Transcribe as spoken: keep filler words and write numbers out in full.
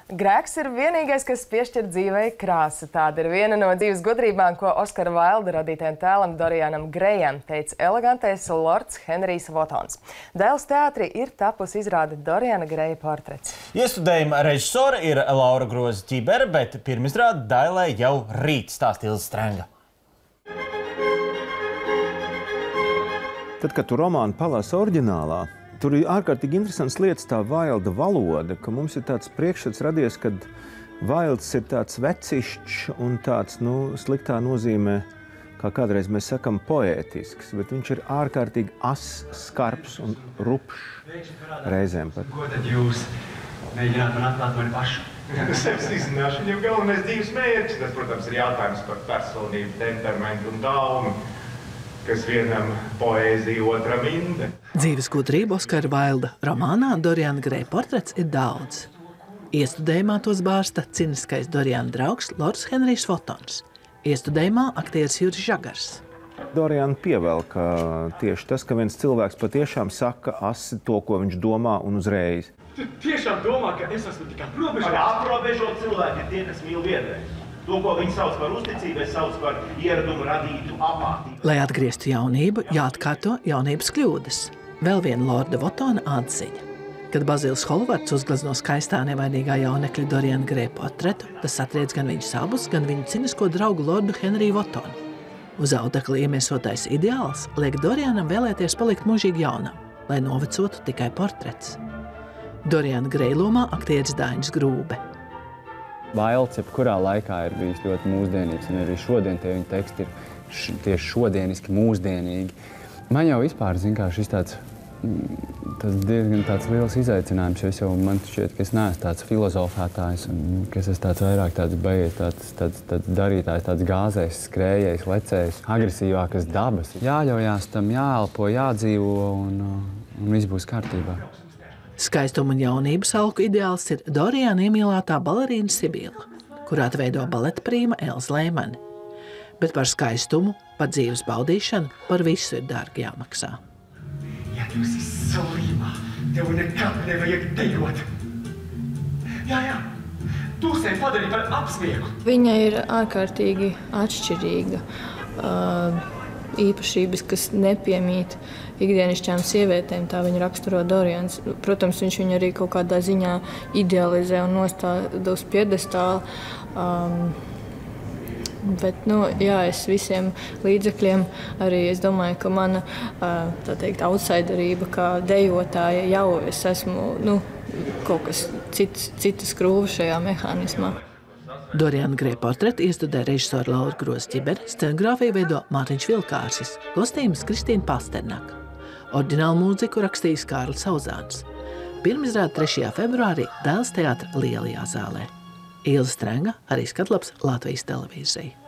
Grēks ir vienīgais, kas piešķir dzīvei krāsu. Tāda ir viena no dzīves gudrībām, ko Oskara Vailda radītajam tēlam Dorianam Grejam teica elegantais lords Henrijs Votons. Dēls teātrī ir tapusi izrāde Doriana Greja portrets. Iestudējuma režisore ir Laura Groza-Ķibere, bet pirmizrāde Dailē jau rīt, stāsta Ilze Strenga. Tad, kad tu romānu palasi oriģinālā, tur ir ārkārtīgi interesants lietas tā Vailda valoda, ka mums ir tāds priekšstats radies, kad Vailds ir tāds vecišķs un tāds, nu, sliktā nozīmē, kā kādreiz mēs sakam, poētisks, bet viņš ir ārkārtīgi ass, skarbs un rupšs reizēm pat. Ko tad jūs mēģināt man atklāt mani pašu? Sevis izzināšana jau galvenais dzīves mērķis. Tas, protams, ir jautājums par personību, temperamentu un daumu, kas vienam poēzija, otram inde. Dzīves gudrība Oskara Vailda romānā Doriana Greja portrets ir daudz. Iestudējumā tos bārsta ciniskais Doriana draugs lords Henrijs Votons. Iestudējumā aktieris Juris Žagars. Doriana pievelk tieši tas, ka viens cilvēks patiešām saka asi to, ko viņš domā un uzreiz. Tu tiešām domā, ka es esmu tik aprobežots? Aprobežot cilvēki ir tie, kas mīl vienreiz. To, ko viņi sauc par uzticību, es sauc par ieradumu radītu apātību. Lai atgrieztu jaunību, jāatkārto jaunības kļūdas. Vēl viena lorda Votona atziņa. Kad Bazils Holvards uzglezno skaistā nevainīgā jaunekļa Doriana Greja portretu, tas atriec gan viņus abus, gan viņu cinisko draugu lordu Henriju Votonu. Uz audekla iemiesotais ideāls liek Dorianam vēlēties palikt mūžīgi jaunam, lai novecotu tikai portrets. Doriana Greja lomā aktieris Dainis Grūbe. Vailds jebkurā laikā ir bijis ļoti mūsdienīgs, un arī šodien tie viņa teksti ir š, tieši šodieniski mūsdienīgi. Man jau vispār, zin kā, šis tāds, tas diezgan tāds liels izaicinājums, jo es jau, man šķiet, ka es neesmu tāds filozofētājs, un ka es esmu tāds vairāk tāds beigas, tāds, tāds, tāds darītājs, tāds gāzējs, skrējējs, lecējs, agresīvākas dabas. Jāļaujās tam, jāelpo, jādzīvo, un, un viss būs kārtībā. Skaistuma un jaunības alku ideāls ir Doriana iemīlētā balerīna Sibila, kurā veido baleta prīma Elza Leimane. Bet par skaistumu, par dzīves baudīšanu, par visu ir dārgi jāmaksā. Ja tu esi slimā, tev nekad nevajag dejot. Jā, jā, tu sevi padarīji par apsmieklu. Viņa ir ārkārtīgi atšķirīga. Uh, īpašības, kas nepiemīt ikdienišķām sievietēm, tā viņa raksturo Dorians. Protams, viņš viņu arī kaut kādā ziņā idealizē un nostāda uz piedestāla. Um, bet, nu, jā, es visiem līdzekļiem arī, es domāju, ka mana, tā teikt, outsiderība kā dejotāja jau es esmu, nu, kaut kas cits, citas skrūva šajā mehānismā. Doriana Greja portretu iestudē režisora Laura Groza-Ķibere, scenogrāfiju veido Mārtiņš Vilkārsis, kostīmas Kristīna Pasternaka. Oriģinālu mūziku rakstījis Kārlis Auzāns. Pirmizrāde trešajā februārī Dailes teātra Lielajā zālē. Ilze Strenga, arī Skatlaps, Latvijas televīzija.